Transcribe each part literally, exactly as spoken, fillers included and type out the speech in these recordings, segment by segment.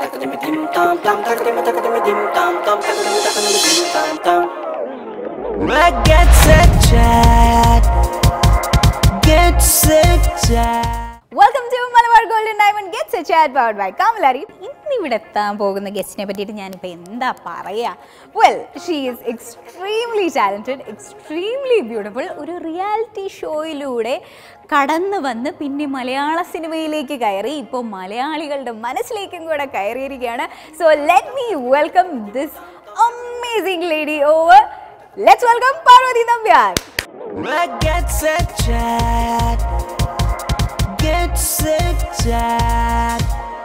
Get set chat. Get set chat. Welcome to Malabar Golden Diamond Get Set Chat powered by Kamalari. ഇന്നിവിടെ എത്താൻ പോകുന്ന ഗസ്റ്റിനെ പറ്റിയിട്ട് ഞാനിപ്പോൾ എന്താ പറയുക? Well, she is extremely talented, extremely beautiful. ഒരു റിയാലിറ്റി ഷോയിലൂടെ കടന്നു വന്ന് പിന്നെ മലയാള സിനിമയിലേക്ക് കയറി ഇപ്പോൾ മലയാളികളുടെ മനസ്സിലേക്കും കൂടെ കയറിയിരിക്കുകയാണ്. So let me welcome this amazing lady over. Let's welcome Parvathy Nambiar. Get set chat. Get set chat.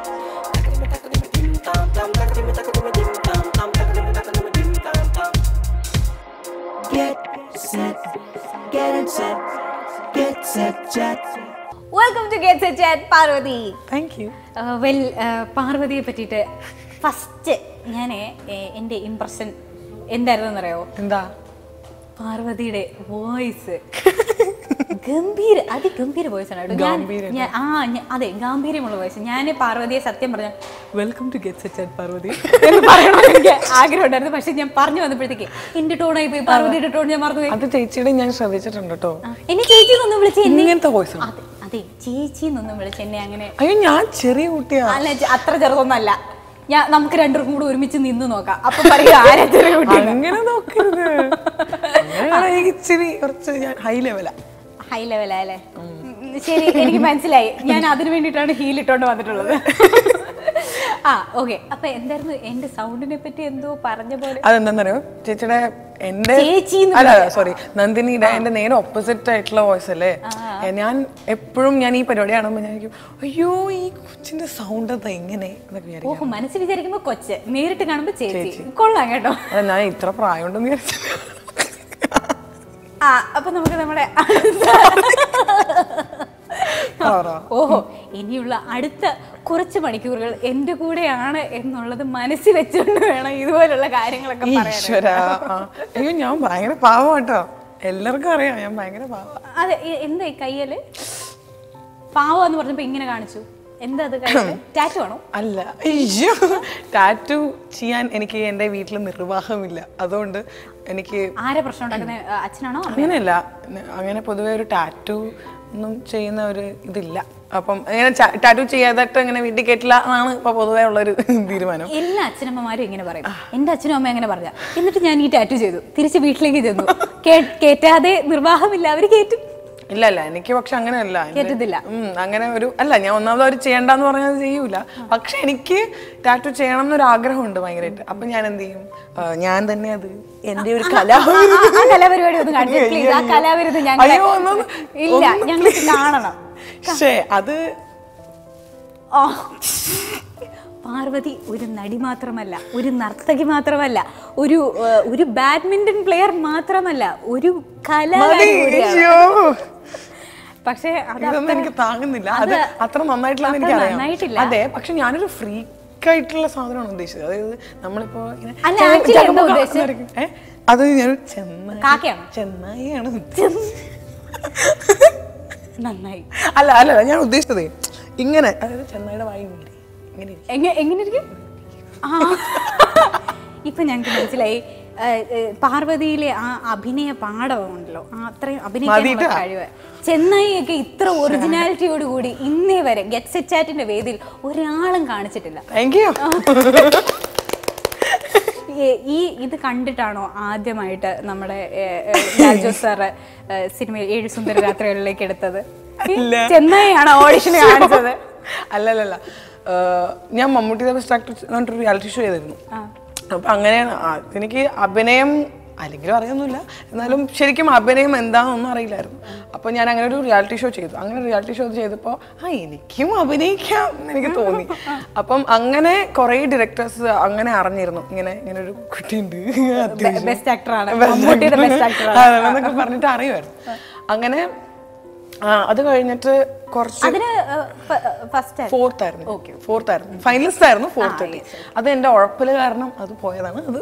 Get set. Get it set. Get set chat. Welcome to Get Set Chat, Parvathy. Thank you. Uh, well, പാർവതിയെ പറ്റിയിട്ട് first ഞാൻ എൻ്റെ impression എന്തായിരുന്നു അറിയോ? എന്താ? പാർവതിയുടെ voice ഗംഭീര അതിഗംഭീര voice ആണ്. ആ അതെ, ഗാംഭീര്യമുള്ള വോയിസ്. ഞാൻ പാർവതിയെ സത്യം പറഞ്ഞ welcome to get set chat Parvathy എന്ന് പറയണമെന്ന് എനിക്ക് ആഗ്രഹം ഉണ്ടായിരുന്നു. പക്ഷെ ഞാൻ പറഞ്ഞു വന്നപ്പോഴത്തേക്ക് എന്റെ ടോണായി പോയി, പാർവതിയുടെ ടോൺ ഞാൻ മറന്നു. അത് ചേച്ചിയുടെ ഞാൻ ശ്രദ്ധിച്ചിട്ടുണ്ട് കേട്ടോ. എന്നെ ചേച്ചി എന്നൊന്നും വിളിച്ച് ഇങ്ങനത്തെ വോയിസ് അതെ ചേച്ചി എന്നൊന്നും വിളിച്ച് എന്നെ അങ്ങനെ. അയ്യോ, ഞാൻ ചെറിയ കുട്ടിയാ. അല്ല, അത്ര ചെറുതൊന്നല്ല. ഞാൻ നമുക്ക് രണ്ടുപേർക്കും കൂടെ ഒരുമിച്ച് നിന്ന് നോക്കാം. അപ്പൊ പറയുക ആരാ ചെറിയ കുട്ടി. അങ്ങനെ നോക്കരുത്. ഇച്ചിരി കുറച്ച് ഹൈ ലെവലാ. ഹൈ ലെവലാ അല്ലേ? ശരി, എനിക്ക് മനസ്സിലായി. ഞാൻ അതിനു വേണ്ടിയിട്ടാണ് ഹീൽ ഇട്ടോണ്ട് വന്നിട്ടുള്ളത്. ആ ഓക്കെ. അപ്പൊ എന്തായിരുന്നു എന്റെ സൗണ്ടിനെ പറ്റി എന്തോ പറഞ്ഞ പോലെ? അതെന്താന്നറിയോ, ചേച്ചിയുടെ എന്റെ അല്ല സോറി നന്ദിനിയുടെ എന്റെ നേരെ ഓപ്പോസിറ്റ് ആയിട്ടുള്ള വോയിസ് അല്ലേ. ഞാൻ എപ്പോഴും ഞാൻ ഈ പരിപാടി കാണുമ്പോൾ ഞാൻ അയ്യോ ഈ കൊച്ചിന്റെ സൗണ്ട് അത് എങ്ങനെ എന്നൊക്കെ വിചാരിക്കും. ഓഹോ, മനസ്സിൽ വിചാരിക്കുമ്പോ കൊച്ച്, നേരിട്ട് കാണുമ്പോ ചേച്ചി. കൊള്ളാം കേട്ടോ. അതെ, ഞാൻ ഇത്ര പ്രായമുണ്ടെന്ന് വിചാരിച്ചു. ആ അപ്പൊ നമുക്ക് നമ്മുടെ ഓഹോ ഇനിയുള്ള അടുത്ത കുറച്ച് മണിക്കൂറുകൾ എന്റെ കൂടെയാണ് എന്നുള്ളത് മനസ്സിൽ വെച്ചുകൊണ്ട് വേണം ഇതുപോലുള്ള കാര്യങ്ങളൊക്കെ പറയാൻ. അയ്യോ, ഞാൻ ഭയങ്കര പാവം കേട്ടോ. എല്ലാവർക്കും അറിയാം ഞാൻ ഭയങ്കര പാവം. അതെ, എന്താ കയ്യല് പാവം എന്ന് പറഞ്ഞപ്പോ ഇങ്ങനെ കാണിച്ചു? എന്താ അത്? ടാറ്റു ആണോ? അല്ല, അയ്യോ, ടാറ്റു ചെയ്യാൻ എനിക്ക് എൻ്റെ വീട്ടിൽ നിർവാഹമില്ല. അതുകൊണ്ട് എനിക്ക് ആരെ പ്രശ്നം ഉണ്ടാക്കുന്നത്? അച്ഛനാണോ? അങ്ങനെയല്ല, അങ്ങനെ പൊതുവെ ഒരു ടാറ്റു ഒന്നും ചെയ്യുന്ന ഒരു ഇതില്ല. അപ്പം അങ്ങനെ ടാറ്റു ചെയ്യാതായിട്ട് അങ്ങനെ വീട്ടിൽ കേട്ടില്ല എന്നാണ് ഇപ്പൊ പൊതുവെ ഉള്ളൊരു തീരുമാനം. എല്ലാ അച്ഛനമ്മമാരും ഇങ്ങനെ പറയും. എന്റെ അച്ഛനും അമ്മ അങ്ങനെ പറഞ്ഞ. എന്നിട്ട് ഞാൻ ഈ ടാറ്റു ചെയ്തു, തിരിച്ച് വീട്ടിലേക്ക് ചെന്നു. കേറ്റാതെ നിർവാഹമില്ല, അവര് കേറ്റും. ഇല്ല ഇല്ല, എനിക്ക് പക്ഷെ അങ്ങനെയല്ല. കേട്ടത്തില്ല. അങ്ങനെ ഒരു അല്ല, ഞാൻ ഒന്നാമത് അവർ ചെയ്യണ്ടെന്ന് പറഞ്ഞാൽ ചെയ്യൂല. പക്ഷെ എനിക്ക് ടാറ്റു ചെയ്യണം എന്നൊരു ആഗ്രഹമുണ്ട് ഭയങ്കരമായിട്ട്. അപ്പൊ ഞാൻ എന്ത് ചെയ്യും, ഞാൻ തന്നെ അത് എന്റെ ഒരു കലാപരിപാടി ഒന്നും കാണിച്ചു പ്ലീസ്. ആ കലാവിരുത് ഇല്ല, ഞങ്ങൾ കാണണം. പക്ഷേ അത് പാർവതി ഒരു നടി മാത്രമല്ല, ഒരു നർത്തകി മാത്രമല്ല, ഒരു ഒരു ബാഡ്മിന്റൺ പ്ലെയർ മാത്രമല്ല, ഒരു കലാകാരി കൂടിയാണ്. പക്ഷേ അതൊന്നും എനിക്ക് താങ്ങുന്നില്ല. അത് അത്ര നന്നായിട്ടുള്ള എനിക്കറിയാം. അതെ, പക്ഷെ ഞാനൊരു ഫ്രീക്ക് ആയിട്ടുള്ള സാധനമാണ് ഉദ്ദേശിച്ചത്. അതായത് നമ്മളിപ്പോ അത് ഞാൻ ചെന്നായി ചെന്നായിയാണ് നന്നായി. അല്ല അല്ല ഞാൻ ഉദ്ദേശിച്ചത് ഇങ്ങനെ, അതായത് ചെന്നായിയുടെ വായി എങ്ങനെ ഇരിക്കും. ആ ഇപ്പൊ ഞങ്ങൾക്ക് മനസ്സിലായി പാർവതിയിലെ ആ അഭിനയ പാഠമുണ്ടല്ലോ, അത്രയും അഭിനയിക്കാനുള്ള കഴിവ്. ചെന്നൈ ഒക്കെ ഇത്ര ഒറിജിനാലിറ്റിയോട് കൂടി ഇന്നേ വരെ ഗെറ്റ് സെറ്റ് ചാറ്റിന്റെ വേദിയിൽ ഒരാളും കാണിച്ചിട്ടില്ല. ഈ ഇത് കണ്ടിട്ടാണോ ആദ്യമായിട്ട് നമ്മുടെ ലാൽ ജോസ് സാറ് സിനിമയിൽ ഏഴു സുന്ദര രാത്രികളിലേക്ക് എടുത്തത്? ചെന്നൈ ആണ് ഓഡിഷൻ കാണിച്ചത്? അല്ലല്ല, ഞാൻ മമ്മൂട്ടി ബെസ്റ്റ് ആക്ടർ പറഞ്ഞിട്ടൊരു റിയാലിറ്റി ഷോ ചെയ്തിരുന്നു. അപ്പം അങ്ങനെയാണ് എനിക്ക് അഭിനയം അല്ലെങ്കിലും അറിയൊന്നുമില്ല, എന്നാലും ശരിക്കും അഭിനയം എന്താണെന്നൊന്നും അറിയില്ലായിരുന്നു. അപ്പോൾ ഞാൻ അങ്ങനെ ഒരു റിയാലിറ്റി ഷോ ചെയ്തു. അങ്ങനെ റിയാലിറ്റി ഷോ ചെയ്തപ്പോൾ ആ എനിക്കും അഭിനയിക്കാം എന്ന് എനിക്ക് തോന്നി. അപ്പം അങ്ങനെ കുറേ ഡയറക്ടേഴ്സ് അങ്ങനെ അറിഞ്ഞിരുന്നു, ഇങ്ങനെ ഇങ്ങനെ ഒരു കുട്ടിയുണ്ട് ബെസ്റ്റ് ആക്ടറാണ് എന്നൊക്കെ പറഞ്ഞിട്ട് അറിയുമായിരുന്നു. അങ്ങനെ അത് കഴിഞ്ഞിട്ട് കുറച്ച് ഫോർത്ത് ആയിരുന്നു ഫോർത്ത് ആയിരുന്നു ഫൈനലിസ്റ്റ് ആയിരുന്നു ഫോർത്ത്. അത് എൻ്റെ ഉഴപ്പല് കാരണം അത് പോയതാണ്. അത്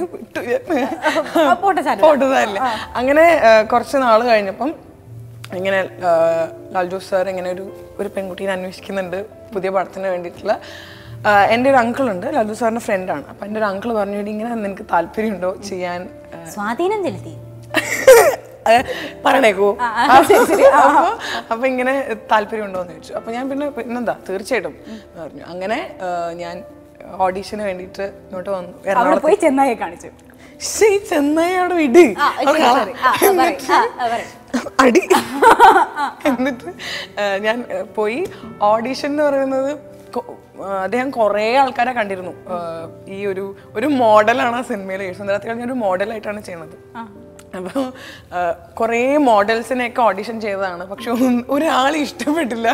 പോട്ടതല്ലേ. അങ്ങനെ കുറച്ച് നാൾ കഴിഞ്ഞപ്പം ഇങ്ങനെ ലാൽ ജോസ് സാർ ഇങ്ങനെ ഒരു ഒരു പെൺകുട്ടീനെ അന്വേഷിക്കുന്നുണ്ട് പുതിയ പടത്തിന് വേണ്ടിയിട്ടുള്ള. എൻ്റെ ഒരു അങ്കിൾ ഉണ്ട്, ലാൽ ജോസ് സാറിൻ്റെ ഫ്രണ്ടാണ്. അപ്പം എൻ്റെ ഒരു അങ്കിൾ പറഞ്ഞു ഇങ്ങനെ നിനക്ക് താല്പര്യമുണ്ടോ ചെയ്യാൻ? സ്വാധീനം ചെലുത്തി പറയണേക്കോ? അപ്പൊ അപ്പൊ ഇങ്ങനെ താല്പര്യം ഉണ്ടോന്ന് ചോദിച്ചു. അപ്പൊ ഞാൻ പിന്നെ പിന്നെന്താ തീർച്ചയായിട്ടും പറഞ്ഞു. അങ്ങനെ ഞാൻ ഓഡീഷന് വേണ്ടിയിട്ട് ഇങ്ങോട്ട് വന്നു. എറണാകുളത്ത് പോയി ചെന്നൈയെ കാണിച്ചു. ചെന്നൈ അവിടെ വിട് അടി. എന്നിട്ട് ഞാൻ പോയി. ഓഡീഷൻ എന്ന് പറയുന്നത് അദ്ദേഹം കുറേ ആൾക്കാരെ കണ്ടിരുന്നു. ഈ ഒരു ഒരു മോഡലാണ് ആ സിനിമയിൽ. എഴുസു സുന്ദര റാത്രികാൽ ഞാൻ ഒരു മോഡലായിട്ടാണ് ചെയ്യണത്. അപ്പോൾ കുറേ മോഡൽസിനെയൊക്കെ ഓഡിഷൻ ചെയ്തതാണ്. പക്ഷെ ഒരാളെ ഇഷ്ടപ്പെട്ടില്ല.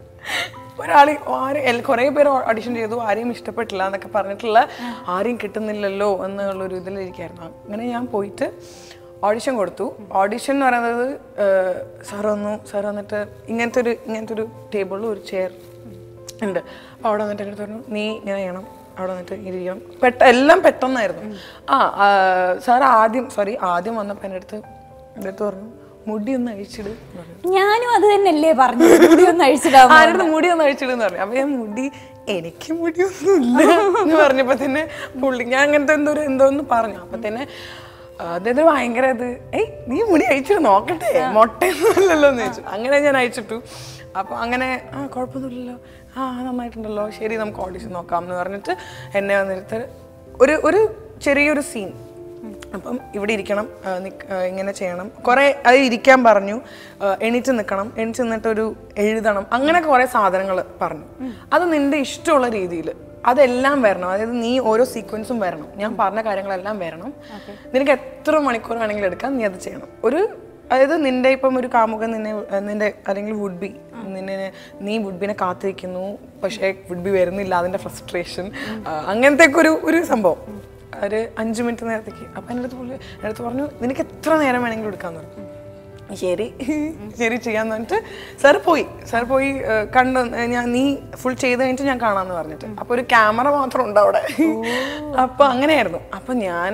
ഒരാൾ ആരും കുറേ പേര് ഓഡിഷൻ ചെയ്തു, ആരെയും ഇഷ്ടപ്പെട്ടില്ല എന്നൊക്കെ പറഞ്ഞിട്ടുള്ള, ആരെയും കിട്ടുന്നില്ലല്ലോ എന്നുള്ളൊരു ഇതിലിരിക്കായിരുന്നു. അങ്ങനെ ഞാൻ പോയിട്ട് ഓഡിഷൻ കൊടുത്തു. ഓഡിഷൻ എന്ന് പറയുന്നത് സാർ വന്നു. സാർ വന്നിട്ട് ഇങ്ങനത്തെ ഒരു ഇങ്ങനത്തെ ഒരു ടേബിളിൽ ഒരു ചെയർ ഉണ്ട്. അപ്പോൾ അവിടെ വന്നിട്ട് എൻ്റെ അടുത്ത് പറഞ്ഞു നീ ഇങ്ങനെ ചെയ്യണം, അവിടെ വന്നിട്ട് ഇരിക്കണം. പെട്ട എല്ലാം പെട്ടെന്നായിരുന്നു. ആ സാർ ആദ്യം സോറി ആദ്യം വന്നപ്പോൾ എൻ്റെ അടുത്ത് എൻ്റെ അടുത്ത് പറഞ്ഞു മുടി ഒന്ന് അഴിച്ചിട്. ഞാനും അത് തന്നെയല്ലേ പറഞ്ഞു, മുടി ഒന്ന് അഴിച്ചിടാ. ആരുടെ മുടി ഒന്ന് അഴിച്ചിടുന്ന് പറഞ്ഞു. അപ്പൊ ഞാൻ മുടി എനിക്ക് മുടിയൊന്നുമില്ല എന്ന് പറഞ്ഞപ്പോ തന്നെ പുള്ളി ഞാൻ അങ്ങനത്തെ എന്തോ എന്തോന്ന് പറഞ്ഞു. അപ്പൊ തന്നെ അദ്ദേഹത്തിന് ഭയങ്കര ഇത് ഏയ് നീ മുടി അഴിച്ചിട്ട് നോക്കട്ടെ, മൊട്ടയൊന്നുമില്ലല്ലോ എന്ന് ചോദിച്ചു. അങ്ങനെ ഞാൻ അയച്ചിട്ടു. അപ്പോൾ അങ്ങനെ ആ കുഴപ്പമൊന്നുമില്ലല്ലോ, ആ നന്നായിട്ടുണ്ടല്ലോ, ശരി നമുക്ക് ഓഡിഷൻ നോക്കാം എന്ന് പറഞ്ഞിട്ട് എന്നെ വന്നിട്ട് ഒരു ഒരു ചെറിയൊരു സീൻ. അപ്പം ഇവിടെ ഇരിക്കണം, ഇങ്ങനെ ചെയ്യണം, കുറേ അത് ഇരിക്കാൻ പറഞ്ഞു, എണീറ്റ് നിൽക്കണം, എണീറ്റ് നിന്നിട്ടൊരു എഴുതണം, അങ്ങനെ കുറേ സാധനങ്ങൾ പറഞ്ഞു. അത് നിൻ്റെ ഇഷ്ടമുള്ള രീതിയിൽ അതെല്ലാം വരണം. അതായത് നീ ഓരോ സീക്വൻസും വരണം, ഞാൻ പറഞ്ഞ കാര്യങ്ങളെല്ലാം വരണം. നിനക്ക് എത്ര മണിക്കൂർ വേണമെങ്കിലും എടുക്കാം, നീ അത് ചെയ്യണം. ഒരു അതായത് നിന്റെ ഇപ്പം ഒരു കാമുകൻ നിന്നെ നിന്റെ അല്ലെങ്കിൽ വുഡ് ബി നിന്നെ നീ വുഡ് ബിനെ കാത്തിരിക്കുന്നു, പക്ഷേ വുഡ് ബി വരുന്നില്ല, അതിൻ്റെ ഫ്രസ്ട്രേഷൻ, അങ്ങനത്തെ ഒക്കെ ഒരു ഒരു സംഭവം ഒരു അഞ്ച് മിനിറ്റ് നേരത്തേക്ക്. അപ്പം എൻ്റെ അടുത്ത് പുള്ളി എൻ്റെ അടുത്ത് പറഞ്ഞു നിനക്ക് എത്ര നേരം വേണമെങ്കിലും എടുക്കാമെന്ന് പറഞ്ഞു. ശരി ശരി ചെയ്യാന്ന് പറഞ്ഞിട്ട് സാർ പോയി സാർ പോയി കണ്ട് ഞാൻ നീ ഫുൾ ചെയ്ത് കഴിഞ്ഞിട്ട് ഞാൻ കാണാമെന്ന് പറഞ്ഞിട്ട്. അപ്പോൾ ഒരു ക്യാമറ മാത്രം ഉണ്ട് അവിടെ. അപ്പോൾ അങ്ങനെയായിരുന്നു. അപ്പം ഞാൻ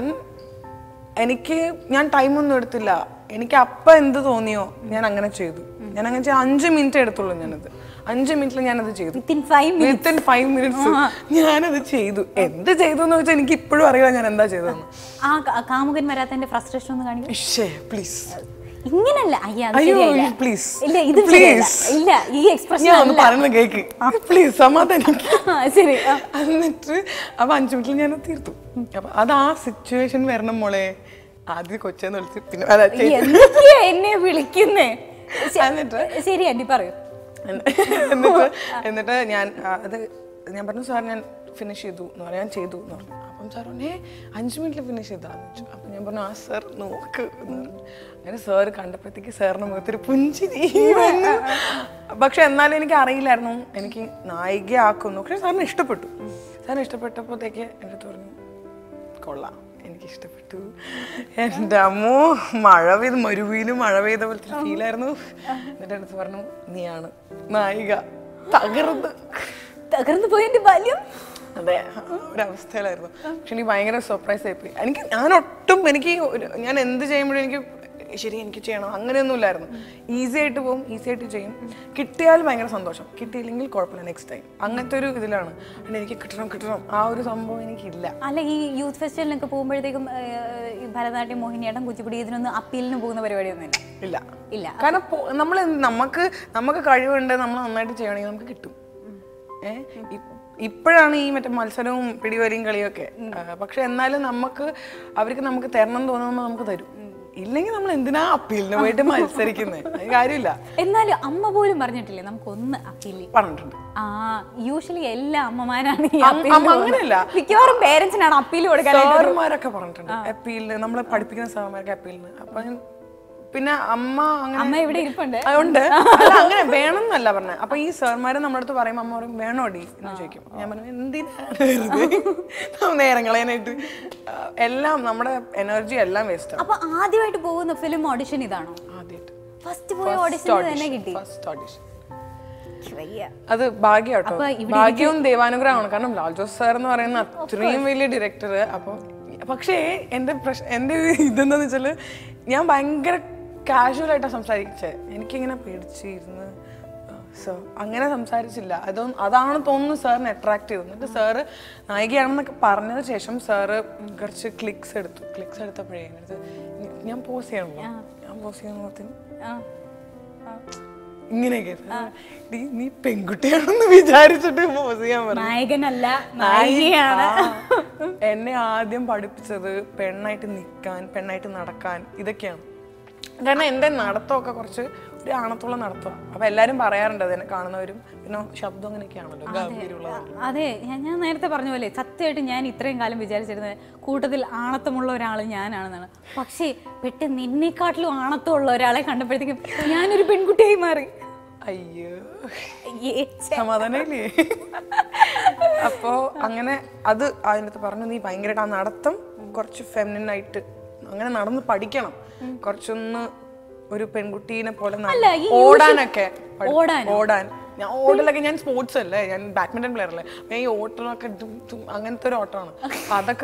എനിക്ക് ഞാൻ ടൈമൊന്നും എടുത്തില്ല. എനിക്ക് അപ്പം എന്ത് തോന്നിയോ ഞാൻ അങ്ങനെ ചെയ്തു. ഞാൻ അങ്ങനെ ചെയ്ത് അഞ്ച് മിനിറ്റ് എടുത്തുള്ളൂ. ഞാനത് അഞ്ച് മിനിറ്റിൽ ഞാനത് ചെയ്തു. വിത്തിൻ ഫൈവ് മിനിറ്റ്സ് ഞാനത് ചെയ്തു. എന്ത് ചെയ്തു എന്ന് വെച്ചാൽ എനിക്ക് ഇപ്പോഴും അറിയാം ഞാൻ എന്താ ചെയ്തതെന്ന്. ആ കാമുകൻ വരാത്തതിന്റെ ഫ്രസ്ട്രേഷൻ ഒന്ന് കാണിക്കും. പ്ലീസ് ഇങ്ങനല്ല. പ്ലീസ് ഇല്ല ഈ എക്സ്പ്രഷൻ പറയുന്നത് കേക്ക് പ്ലീസ് സമാധാനിക്ക്. ശരി. എന്നിട്ട് അപ്പൊ അഞ്ചു മിനിറ്റിൽ ഞാൻ തീർത്തു. അപ്പൊ അത് ആ സിറ്റുവേഷൻ വരണം മോളെ. ആദ്യം കൊച്ചെന്ന് വിളിച്ച് പിന്നെ എന്നെ വിളിക്കുന്നേ. എന്നിട്ട് ശരി ആന്റി പറയൂ. എന്നിട്ട് എന്നിട്ട് ഞാൻ അത് ഞാൻ പറഞ്ഞു സാർ ഞാൻ ഫിനിഷ് ചെയ്തു എന്ന് പറയാൻ ചെയ്തു എന്ന് പറഞ്ഞു. അപ്പം സാർ പറഞ്ഞേ അഞ്ച് മിനിറ്റിൽ ഫിനിഷ് ചെയ്താന്ന് വെച്ചു. അപ്പം ഞാൻ പറഞ്ഞു ആ സാർ നോക്ക് എന്ന് പറഞ്ഞു. അങ്ങനെ സാർ കണ്ടപ്പോഴത്തേക്ക് സാറിന് മുഖത്തൊരു പുഞ്ചിരി. പക്ഷെ എന്നാലും എനിക്ക് അറിയില്ലായിരുന്നു എനിക്ക് നായികയാക്കുന്നു. പക്ഷെ സാറിന് ഇഷ്ടപ്പെട്ടു. സാറിന് ഇഷ്ടപ്പെട്ടപ്പോഴത്തേക്ക് എൻ്റെ അടുത്ത് പറഞ്ഞു കൊള്ളാം, എനിക്ക് ഇഷ്ടപ്പെട്ടു. എൻ്റെ അമ്മോ മഴ പെയ്ത് മരുഭൂമിയിലും മഴ പെയ്ത പോലത്തെ ഫീലായിരുന്നു. എന്നിട്ട് അടുത്ത് പറഞ്ഞു നീയാണ് നായിക. തകർന്ന് തകർന്നു പോയതിന്റെ ബാല്യം. അതെ, ഒരവസ്ഥയിലായിരുന്നു. പക്ഷെ എനിക്ക് ഭയങ്കര സർപ്രൈസ് ആയിപ്പോയി. എനിക്ക് ഞാൻ ഒട്ടും എനിക്ക് ഞാൻ എന്ത് ചെയ്യുമ്പോഴും എനിക്ക് ശരി എനിക്ക് ചെയ്യണം അങ്ങനെയൊന്നും ഇല്ലായിരുന്നു. ഈസി ആയിട്ട് പോകും, ഈസി ആയിട്ട് ചെയ്യും. കിട്ടിയാൽ ഭയങ്കര സന്തോഷം, കിട്ടിയില്ലെങ്കിൽ കുഴപ്പമില്ല നെക്സ്റ്റ് ടൈം, അങ്ങനത്തെ ഒരു ഇതിലാണ്. പിന്നെ എനിക്ക് കിട്ടണം കിട്ടണം ആ ഒരു സംഭവം എനിക്കില്ല. അല്ല ഈ യൂത്ത് ഫെസ്റ്റിവലിനൊക്കെ പോകുമ്പോഴത്തേക്കും ഭരതനാട്യം, മോഹിനിയാട്ടം, കുച്ചിപ്പുടി ഇതിനൊന്നും അപ്പീലിന് പോകുന്ന പരിപാടിയൊന്നും ഇല്ല ഇല്ല കാരണം നമ്മൾ നമുക്ക് നമുക്ക് കഴിവുണ്ട്, നമ്മൾ നന്നായിട്ട് ചെയ്യണമെങ്കിൽ നമുക്ക് കിട്ടും. ഏഹ് ഇപ്പോഴാണ് ഈ മറ്റേ മത്സരവും പിടിവലിയും കളിയൊക്കെ. പക്ഷെ എന്നാലും നമുക്ക് അവർക്ക് നമുക്ക് തരണം തോന്നുമ്പോൾ നമുക്ക് തരും. ഇല്ലെങ്കിൽ നമ്മൾ എന്തിനാ അപ്പീലിന് പോയിട്ട് മത്സരിക്കുന്നത്? അത് കാര്യമില്ല. എന്നാലും അമ്മ പോലും പറഞ്ഞിട്ടില്ലേ നമുക്കൊന്ന് അപ്പീൽ പറഞ്ഞിട്ടുണ്ട്. ആ യൂഷ്വലി എല്ലാ അമ്മമാരാണ് അങ്ങനെയല്ല, മിക്കവാറും പേരൻസിനാണ് അപ്പീൽ കൊടുക്കാൻ. സാറുമാരൊക്കെ പറഞ്ഞിട്ടുണ്ട് അപ്പീലിന്, നമ്മളെ പഠിപ്പിക്കുന്ന സാറുമാരൊക്കെ അപ്പീലിന്. അപ്പൊ പിന്നെ അമ്മ അങ്ങനെ ഇവിടെ ഇരിപ്പുണ്ട് ഉണ്ട്. അല്ല അങ്ങനെ വേണം എന്നല്ല പറഞ്ഞത്. അപ്പൊ ഈ സാർമാര് നമ്മുടെ അടുത്ത് പറയുമ്പോൾ അമ്മ പറയും വേണോടി എന്ന് ചോദിക്കും. ഞാൻ പറഞ്ഞു എന്തിനാണ് നേരം കളയാനായിട്ട്, എല്ലാം നമ്മുടെ എനർജി എല്ലാം വേസ്റ്റ് ആണ്. അപ്പൊ ആദ്യമായിട്ട് പോകുന്ന ഫിലിം ഓഡിഷൻ ഇതാണോ? ആദ്യമായിട്ട് ഫസ്റ്റ് പോയ ഓഡിഷൻ തന്നെ കിട്ടി. ഫസ്റ്റ് ഓഡിഷൻ അത് ഭാഗ്യാട്ടോ, ഭാഗ്യവും ദൈവാനുഗ്രഹമാണ്. കാരണം ലാൽ ജോസ് സാർ എന്ന് പറയുന്ന അത്രയും വലിയ ഡയറക്ടർ. അപ്പൊ പക്ഷേ എന്റെ പ്രശ്നം എന്റെ ഇതെന്താന്ന് വെച്ചാല് ഞാൻ ഭയങ്കര കാഷ്വൽ ആയിട്ടാണ് സംസാരിച്ചത്. എനിക്കിങ്ങനെ പേടിച്ചിരുന്ന് സോ അങ്ങനെ സംസാരിച്ചില്ല. അതൊന്നും അതാണ് തോന്നുന്നു സാറിനെ അട്രാക്ട് ചെയ്തത്. എന്നിട്ട് സാറ് നായികയാണെന്നൊക്കെ പറഞ്ഞതിന് ശേഷം സാറ് കുറച്ച് ക്ലിക്സ് എടുത്തു. ക്ലിക്സ് എടുത്തപ്പോഴേ അടുത്ത് ഞാൻ പോസ് ചെയ്യണല്ലോ, ഞാൻ പോസ് ചെയ്യുന്നതിന് ഇങ്ങനെയൊക്കെ നീ പെൺകുട്ടിയാണെന്ന് വിചാരിച്ചിട്ട് പോസ് ചെയ്യാൻ നായകനല്ല നായികയാണ്. എന്നെ ആദ്യം പഠിപ്പിച്ചത് പെണ്ണായിട്ട് നിൽക്കാൻ, പെണ്ണായിട്ട് നടക്കാൻ, ഇതൊക്കെയാണ്. കാരണം എൻ്റെ നടത്തമൊക്കെ കുറച്ച് ഒരു ആണത്തുള്ള നടത്തം. അപ്പൊ എല്ലാരും പറയാറുണ്ട് അതെന്നെ കാണുന്നവരും. പിന്നെ ശബ്ദം അങ്ങനെയൊക്കെയാണല്ലോ ഗംഭീരമുള്ളത്. അതെ, ഞാൻ നേരത്തെ പറഞ്ഞ പോലെ സത്യമായിട്ട് ഞാൻ ഇത്രയും കാലം വിചാരിച്ചിരുന്നത് കൂട്ടത്തിൽ ആണത്തമുള്ള ഒരാൾ ഞാനാണെന്നാണ്. പക്ഷേ പെട്ടെന്ന് നിന്നെക്കാട്ടിലും ആണത്തമുള്ള ഒരാളെ കണ്ടപ്പോഴത്തേക്കും ഞാനൊരു പെൺകുട്ടിയായി മാറി. അയ്യോ സമാധാനമില്ലേ? അപ്പോ അങ്ങനെ അത് അതിനകത്ത് പറഞ്ഞു, നീ ഭയങ്കരമായിട്ട് ആ നടത്തം കുറച്ച് ഫെമിനിനായിട്ട് അങ്ങനെ നടന്ന് പഠിക്കണം, കുറച്ചൊന്ന് ഒരു പെൺകുട്ടീനെ പോലെ ഓടാനൊക്കെ ഓടാൻ. ഞാൻ ഓടലൊക്കെ ഞാൻ സ്പോർട്സ് അല്ലേ, ഞാൻ ബാഡ്മിന്റൺ പ്ലെയർ അല്ലേ, ഞാൻ ഈ ഓട്ടമൊക്കെ അങ്ങനത്തെ ഒരു ഓട്ടമാണ്. അതൊക്കെ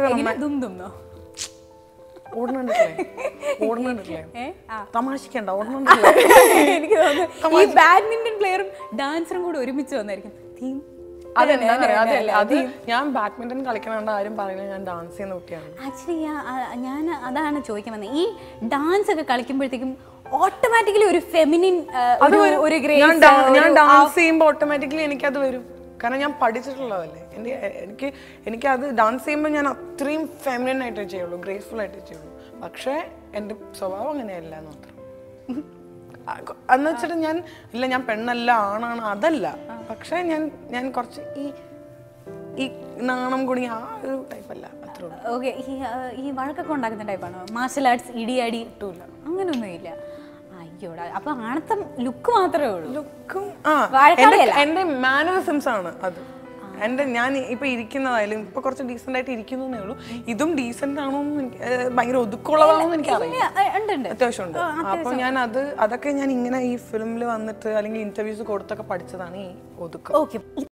ഓടണുണ്ടല്ലേ ഓടണുണ്ടല്ലേ തമാശക്കണ്ട ഓടണുണ്ടല്ലേ. എനിക്ക് തോന്നുന്നു ഈ ബാഡ്മിന്റൺ പ്ലെയറും ഡാൻസറും കൂടെ ഒരുമിച്ച് വന്നായിരിക്കും തീം. അതെന്താ പറയാ, അതല്ല അത് ഞാൻ ബാഡ്മിന്റൺ കളിക്കണ ആരും പറയുന്നത് ഞാൻ ഡാൻസ് ചെയ്യുന്ന കുട്ടിയാണ്. ആക്ച്വലി ഞാൻ അതാണ് ചോദിക്കാൻ വന്നത്. ഈ ഡാൻസ് ഒക്കെ കളിക്കുമ്പോഴത്തേക്കും ഓട്ടോമാറ്റിക്കലി ഒരു ഫെമിനിൻ ഞാൻ ഡാൻസ് ചെയ്യുമ്പോൾ ഓട്ടോമാറ്റിക്കലി എനിക്കത് വരും. കാരണം ഞാൻ പഠിച്ചിട്ടുള്ളതല്ലേ. എൻ്റെ എനിക്ക് എനിക്ക് അത് ഡാൻസ് ചെയ്യുമ്പോൾ ഞാൻ അത്രയും ഫെമിനിൻ ആയിട്ടേ ചെയ്യുള്ളൂ, ഗ്രേസ്ഫുൾ ആയിട്ടേ ചെയ്യുള്ളൂ. പക്ഷേ എൻ്റെ സ്വഭാവം അങ്ങനെയല്ല എന്ന് മാത്രം. എന്ന് വെച്ചിട്ട് ഞാൻ ഇല്ല ഞാൻ പെണ്ണല്ല ആണാണ് അതല്ല. പക്ഷെ ഞാൻ ഞാൻ കുറച്ച് ഈ ഈ നാണം കുടുങ്ങി ആ ഒരു ടൈപ്പല്ല. അത്രേ ഉള്ളൂ. ഓക്കെ. ഈ വഴക്കൊക്കെ ഉണ്ടാക്കുന്ന ടൈപ്പാണോ? മാർഷൽ ആർട്സ് ഇടിയടി കിട്ടൂല, അങ്ങനൊന്നും ഇല്ല. അയ്യോടാ, അപ്പൊ ആണത്തം ലുക്ക് മാത്രമേ ഉള്ളൂ. ലുക്കും എന്റെ മാനറിസംസ് ആണ് അത്. എന്റെ ഞാൻ ഇപ്പൊ ഇരിക്കുന്നതായാലും ഇപ്പൊ കുറച്ച് ഡീസെന്റ് ആയിട്ട് ഇരിക്കുന്നേ ഉള്ളൂ. ഇതും ഡീസെന്റ് ആണോ ഭയങ്കര ഒതുക്കുള്ളതാണോന്ന് എനിക്ക് അറിയില്ല. അത്യാവശ്യം ഉണ്ട്. അപ്പൊ ഞാൻ അത് അതൊക്കെ ഞാൻ ഇങ്ങനെ ഈ ഫിലിമിൽ വന്നിട്ട് അല്ലെങ്കിൽ ഇന്റർവ്യൂസ് കൊടുത്തൊക്കെ പഠിച്ചതാണ് ഈ ഒതുക്കം.